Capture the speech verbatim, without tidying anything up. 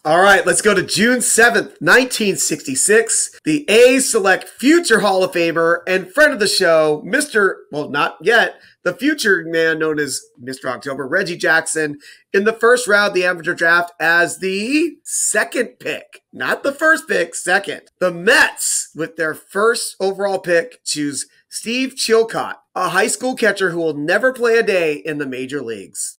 All right, let's go to June seventh, nineteen sixty-six. The A's select future Hall of Famer and friend of the show, Mister, well, not yet, the future man known as Mister October, Reggie Jackson, in the first round of the amateur draft as the second pick. Not the first pick, second. The Mets, with their first overall pick, choose Steve Chilcott, a high school catcher who will never play a day in the major leagues.